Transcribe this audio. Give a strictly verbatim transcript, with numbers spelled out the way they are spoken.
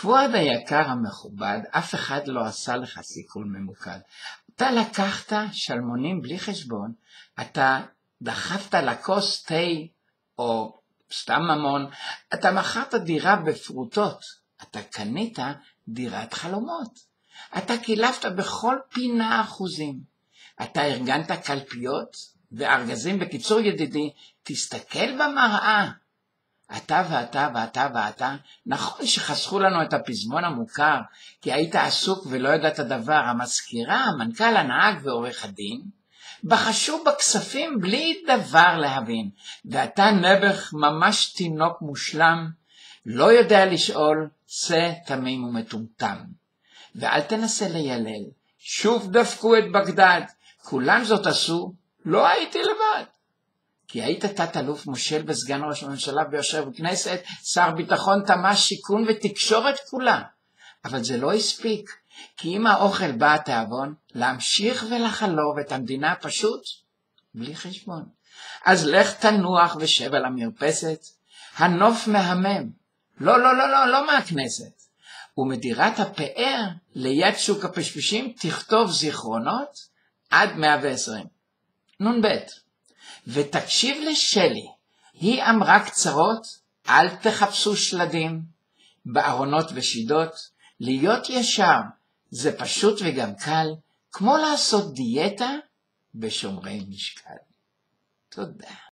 פואד היקר המכובד, אף אחד לא עשה לך סיכול ממוקד. אתה לקחת שלמונים בלי חשבון, אתה דחפת לכוס תה או סתם ממון, אתה מכרת דירה בפרוטות, אתה קנית דירת חלומות. אתה קילפת בכל פינה אחוזים. אתה ארגנת קלפיות וארגזים. בקיצור ידידי, תסתכל במראה. אתה ואתה ואתה ואתה, נכון שחסכו לנו את הפזמון המוכר, כי היית עסוק ולא ידעת דבר. המזכירה, המנכ"ל, הנהג ועורך הדין, בחשו בכספים בלי דבר להבין, ואתה נבח ממש תינוק מושלם, לא יודע לשאול, צא תמים ומטומטם. ואל תנסה לילל, שוב דפקו את בגדד, כולם זאת עשו, לא הייתי לבד. כי היית תת אלוף מושל וסגן ראש הממשלה ויושב בכנסת, שר ביטחון, תמ"ש, שיכון ותקשורת כולה. אבל זה לא הספיק, כי אם האוכל בא התיאבון, להמשיך ולחלוב את המדינה פשוט בלי חשבון. אז לך תנוח ושב על המרפסת, הנוף מהמם, לא לא לא לא לא מהכנסת. ומדירת הפאר ליד שוק הפשפשים תכתוב זיכרונות עד מאה ועשרים. נון בית. ותקשיב לשלי, היא אמרה קצרות, אל תחפשו שלדים, בארונות ושידות, להיות ישר, זה פשוט וגם קל, כמו לעשות דיאטה בשומרי משקל. תודה.